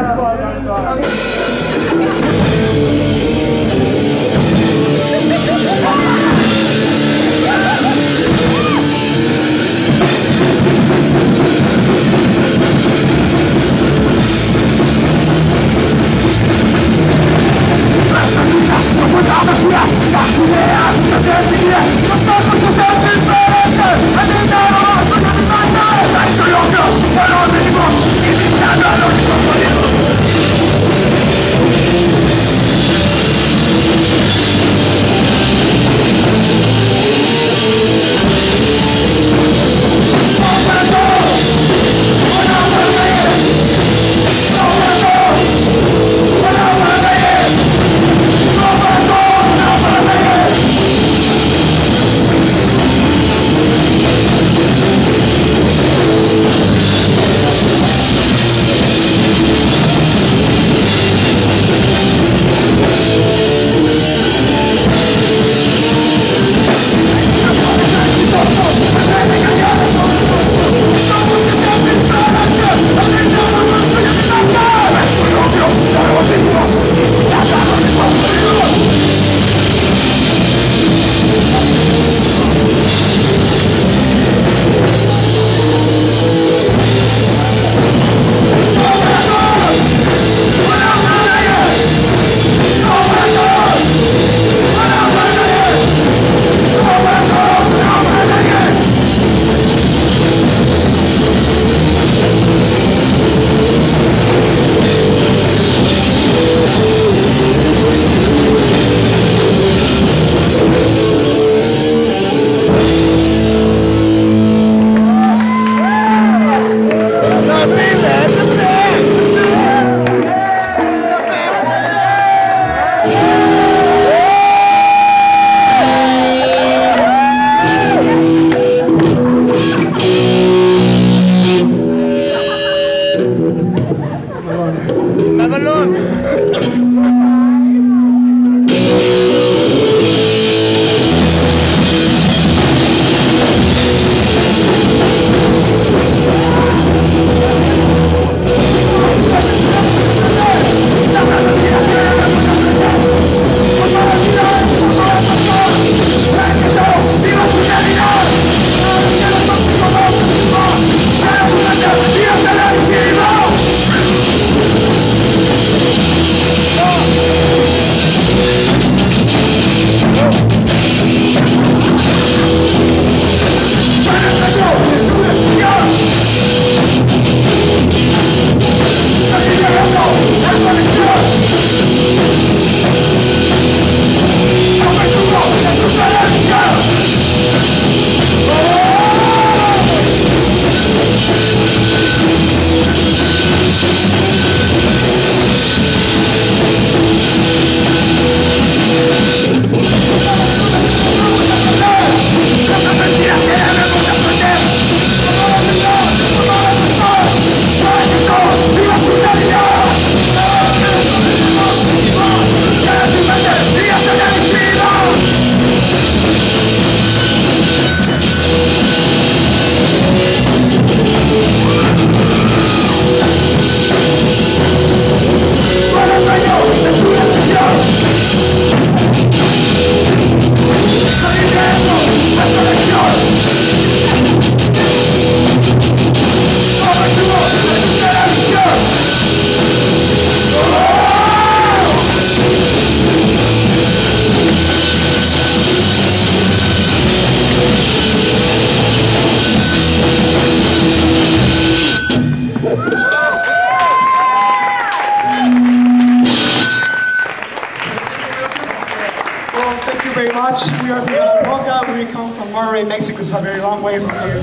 Monterrey, Mexico is a very long way from here.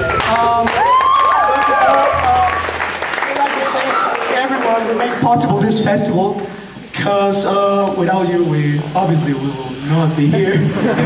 We'd like to thank everyone who made possible this festival, because without you, we obviously will not be here.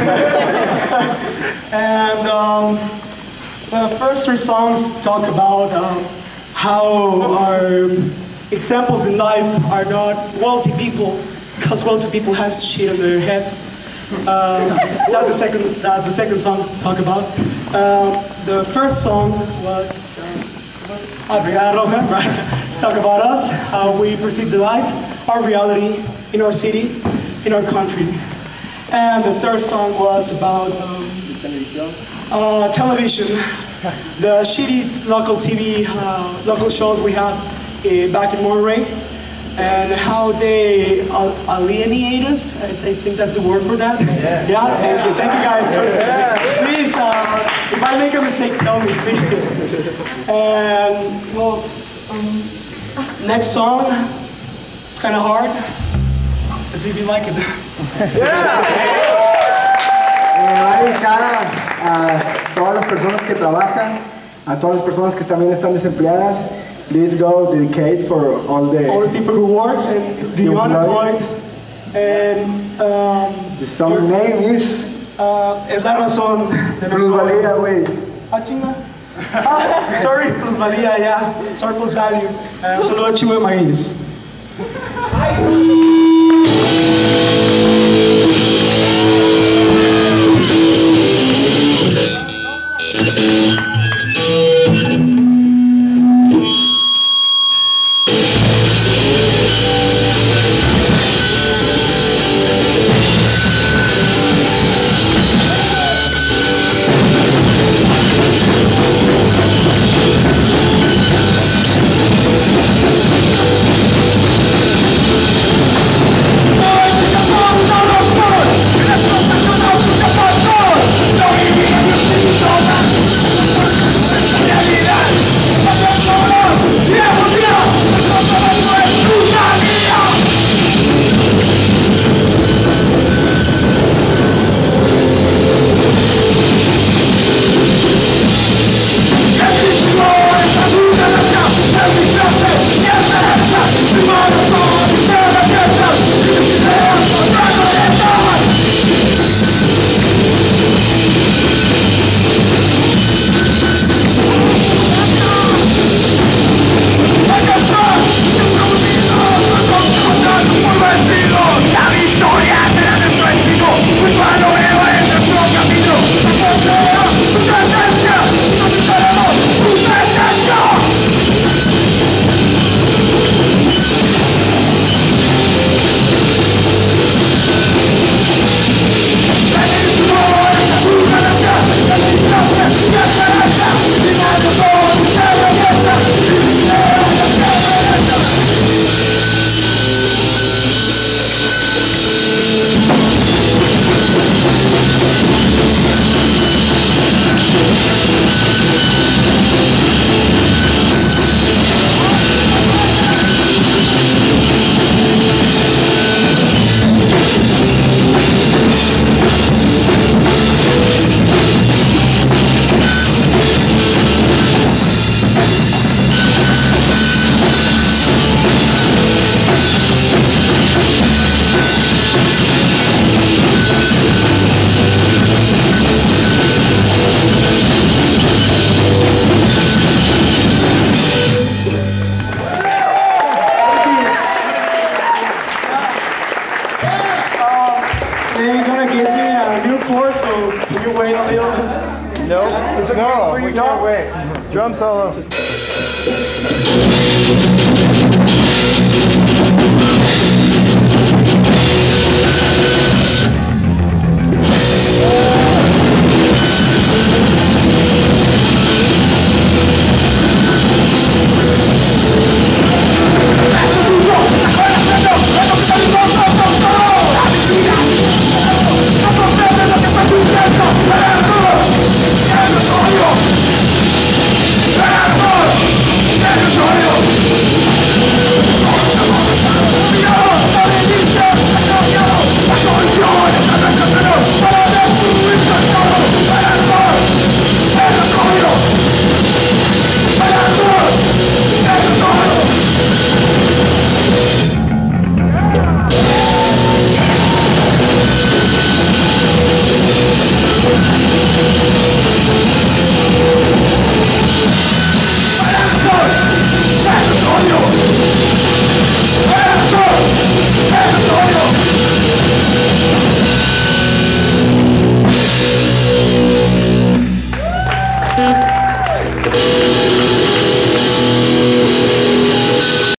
And the first three songs talk about how our examples in life are not wealthy people, because wealthy people has shit on their heads. That's the second song to talk about. The first song was La Brigada Roja, right? Let's talk about us, how we perceive the life, our reality in our city, in our country. And the third song was about television, the shitty local TV, local shows we have back in Monterey, and how they alienate us. I think that's the word for that. Yeah. Thank you guys. Please, if I make a mistake, tell me, please. And well, next song, it's kind of hard. Let's see if you like it. Va dedicada a todas las personas que trabajan, a todas las personas que también están desempleadas. Let's go dedicate for all the people who work and the unemployed. And the song name is es la razón de Plusvalía, güey. Chinga. Sorry, Plusvalía, yeah. Sorry, Plus Value. Un saludo a Chivo de Magueyes. They're gonna give me a new chord, so can you wait a little? No, It's okay for you, we can't wait. Drum solo.